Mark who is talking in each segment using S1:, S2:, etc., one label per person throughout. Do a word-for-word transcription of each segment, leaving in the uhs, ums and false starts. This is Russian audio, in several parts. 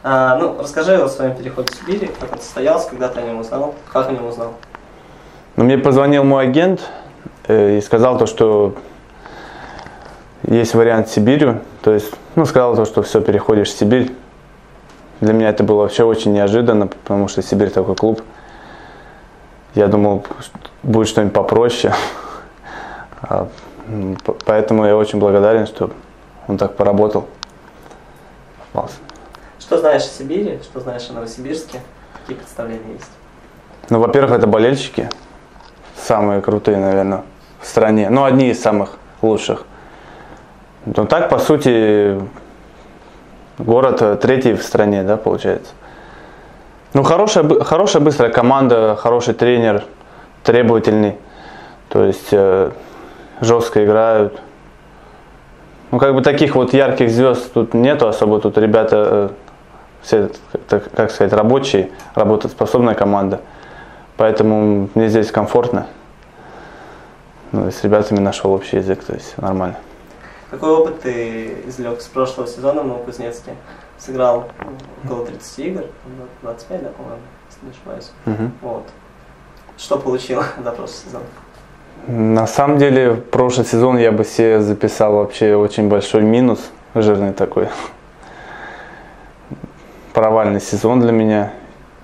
S1: А, ну, расскажи о своем переходе в Сибирь, как он состоялся, когда ты о нем узнал, как о нем узнал?
S2: Ну, мне позвонил мой агент э, и сказал то, что есть вариант в Сибирь. То есть, ну, сказал то, что все, переходишь в Сибирь. Для меня это было вообще очень неожиданно, потому что Сибирь такой клуб. Я думал, будет что-нибудь попроще. Поэтому я очень благодарен, что он так поработал. Попался.
S1: Что знаешь о Сибири, что знаешь о Новосибирске? Какие представления есть?
S2: Ну, во-первых, это болельщики. Самые крутые, наверное, в стране. Ну, одни из самых лучших. Ну, так, по сути, город третий в стране, да, получается. Ну, хорошая, хорошая быстрая команда, хороший тренер, требовательный. То есть, э, жестко играют. Ну, как бы таких вот ярких звезд тут нету особо. Тут ребята, э, все, так, как сказать, рабочие, работоспособная команда. Поэтому мне здесь комфортно. Ну, и с ребятами нашел общий язык, то есть нормально.
S1: Какой опыт ты извлек с прошлого сезона в Новокузнецке? Сыграл около тридцати игр, двадцать пять, да, по-моему, если не ошибаюсь.
S2: Угу.
S1: Вот. Что получил за прошлый сезон?
S2: На самом деле, прошлый сезон я бы себе записал вообще очень большой минус, жирный такой. Провальный сезон для меня.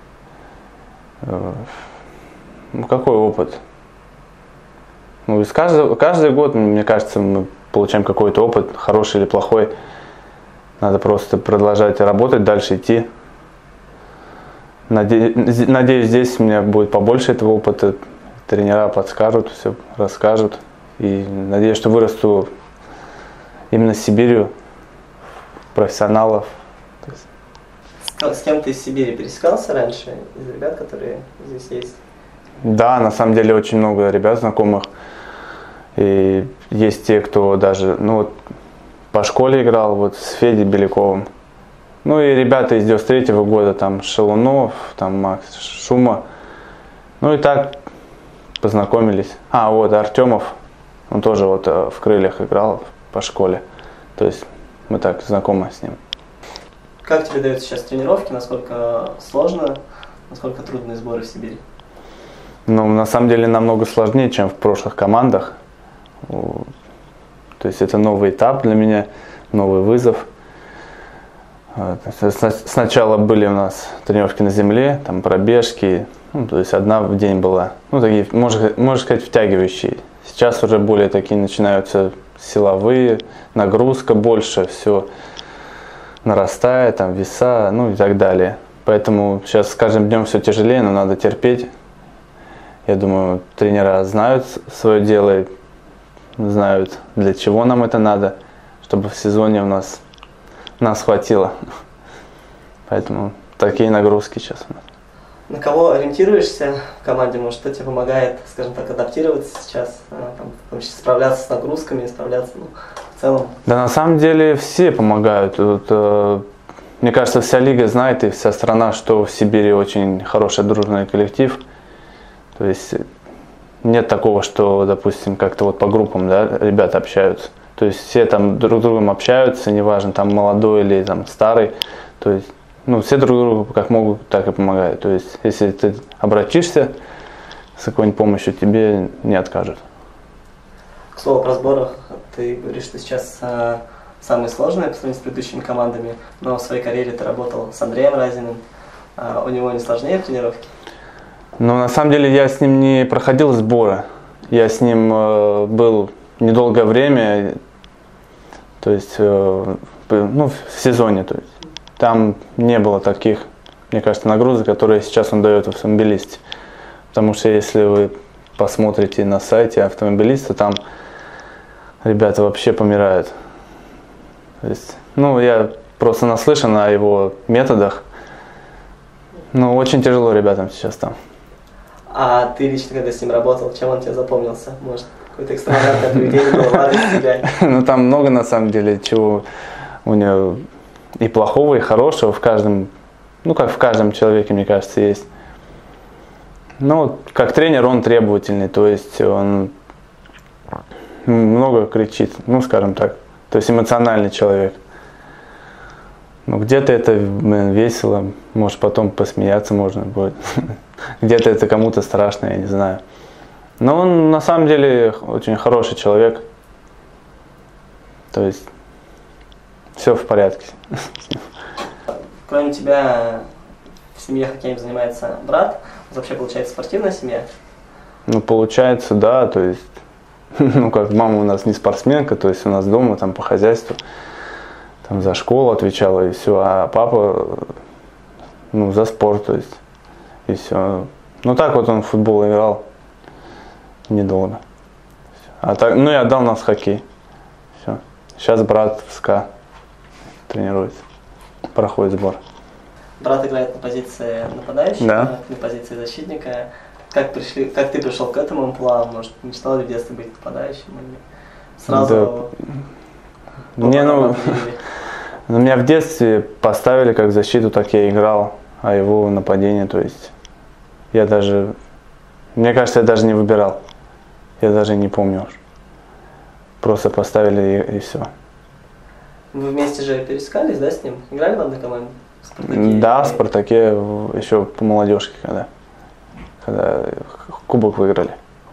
S2: Ну, какой опыт? Ну, из каждого, каждый год, мне кажется, мы получаем какой-то опыт, хороший или плохой. Надо просто продолжать работать, дальше идти. Наде... Надеюсь, здесь у меня будет побольше этого опыта. Тренера подскажут, все расскажут. И надеюсь, что вырасту именно с Сибирью, профессионалов.
S1: С кем ты из Сибири пересекался раньше, из ребят, которые здесь есть?
S2: Да, на самом деле очень много ребят знакомых. И есть те, кто даже, ну вот, по школе играл, вот с Федей Беляковым. Ну и ребята из девяносто третьего года, там Шелунов, там Макс Шума. Ну и так познакомились. А, вот Артемов, он тоже вот в Крыльях играл по школе. То есть мы так знакомы с ним.
S1: Как тебе даются сейчас тренировки? Насколько сложно, насколько трудные сборы в Сибири?
S2: Ну, на самом деле намного сложнее, чем в прошлых командах. То есть это новый этап для меня, новый вызов. Сначала были у нас тренировки на земле, там пробежки, ну, то есть одна в день была. Ну, такие, можно, можно сказать, втягивающие. Сейчас уже более такие начинаются силовые, нагрузка больше, все нарастает, там веса, ну и так далее. Поэтому сейчас с каждым днем все тяжелее, но надо терпеть. Я думаю, тренера знают свое дело, знают, для чего нам это надо, чтобы в сезоне у нас нас хватило. Поэтому такие нагрузки сейчас у нас.
S1: На кого ориентируешься в команде? Может, кто тебе помогает, скажем так, адаптироваться сейчас, там, в том числе справляться с нагрузками, справляться, ну, в целом?
S2: Да, на самом деле все помогают. Вот, э, мне кажется, вся лига знает и вся страна, что в Сибири очень хороший дружный коллектив. То есть нет такого, что, допустим, как-то вот по группам, да, ребята общаются. То есть все там друг с другом общаются, неважно, там молодой или там старый. То есть, ну, все друг другу как могут, так и помогают. То есть, если ты обратишься с какой-нибудь помощью, тебе не откажут.
S1: К слову, про сборах, ты говоришь, что сейчас э, самые сложные по сравнению с предыдущими командами, но в своей карьере ты работал с Андреем Разиным. Э, у него не сложнее тренировки?
S2: Но на самом деле я с ним не проходил сборы. Я с ним э, был недолгое время, то есть, э, ну, в сезоне. То есть, там не было таких, мне кажется, нагрузок, которые сейчас он дает в автомобилисте. Потому что если вы посмотрите на сайте автомобилиста, там ребята вообще помирают. То есть, ну, я просто наслышан о его методах. Ну, очень тяжело ребятам сейчас там.
S1: А ты лично, когда с ним работал, чем он тебе запомнился? Может, какое-то экстравагантное поведение было, ладно, стреляй.
S2: Ну, там много, на самом деле, чего у него и плохого, и хорошего в каждом, ну, как в каждом человеке, мне кажется, есть. Ну, как тренер он требовательный, то есть он много кричит, ну, скажем так. То есть эмоциональный человек. Ну, где-то это, блин, весело, может, потом посмеяться можно будет. Где-то это кому-то страшно, я не знаю. Но он на самом деле очень хороший человек. То есть все в порядке.
S1: Кроме тебя в семье хоккеем занимается брат? Вообще получается спортивная семья?
S2: Ну, получается, да, то есть, ну, как мама у нас не спортсменка, то есть у нас дома там по хозяйству, там за школу отвечала и все, а папа, ну, за спорт, то есть, и все. Ну, так вот он в футбол играл недолго. А так, ну, и отдал нас в хоккей. Все. Сейчас брат в СКА тренируется, проходит сбор.
S1: Брат играет на позиции нападающего,
S2: да.
S1: На позиции защитника. Как, пришли, как ты пришел к этому амплуа? Может, мечтал ли в детстве быть нападающим? Или сразу...
S2: Да. Не, ну, меня в детстве поставили как защиту, так я играл, а его нападение, то есть я даже, мне кажется, я даже не выбирал, я даже не помню уж. Просто поставили и, и все.
S1: Вы вместе же пересекались, да, с ним? Играли в одной команде? В Спартаке?
S2: Да, в Спартаке еще по молодежке, когда, когда кубок выиграли.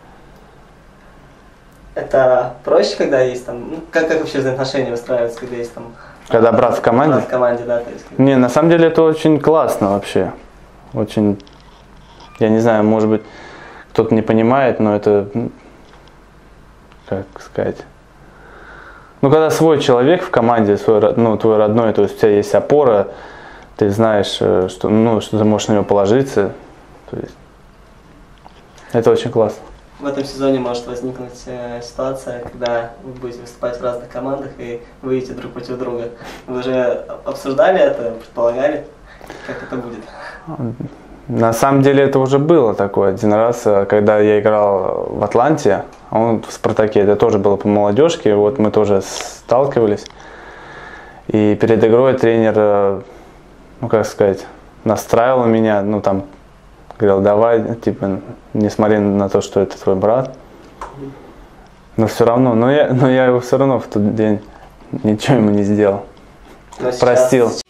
S1: Это проще, когда есть там, ну, как, как вообще взаимоотношения выстраиваются, когда есть там...
S2: Когда брат в команде?
S1: Брат в команде, да. То есть...
S2: Не, на самом деле это очень классно вообще. Очень, я не знаю, может быть, кто-то не понимает, но это, как сказать... Ну, когда свой человек в команде, свой, ну, твой родной, то есть у тебя есть опора, ты знаешь, что, ну, что ты можешь на него положиться, то есть это очень классно.
S1: В этом сезоне может возникнуть э, ситуация, когда вы будете выступать в разных командах и выйдете друг против друга. Вы уже обсуждали это, предполагали, как это будет?
S2: На самом деле это уже было такое один раз, когда я играл в Атланте, а он в Спартаке, это тоже было по молодежке, вот мы тоже сталкивались. И перед игрой тренер, ну как сказать, настраивал меня, ну там, говорил, давай, типа, не смотри на то, что это твой брат. Но все равно, но я, но я его все равно в тот день ничего ему не сделал. Но Простил. Сейчас...